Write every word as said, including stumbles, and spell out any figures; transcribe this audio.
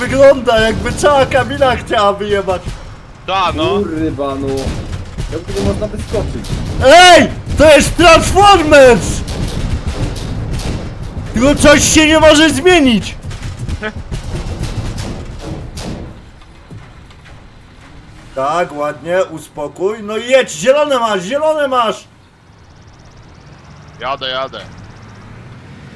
wygląda, jakby cała kabina chciała wyjebać. Ta no. Kurwa no. Jak tego można wyskoczyć? Ej! To jest Transformers! Tylko coś się nie może zmienić! Tak, ładnie, uspokój. No i jedź, zielone masz, zielone masz! Jadę, jadę.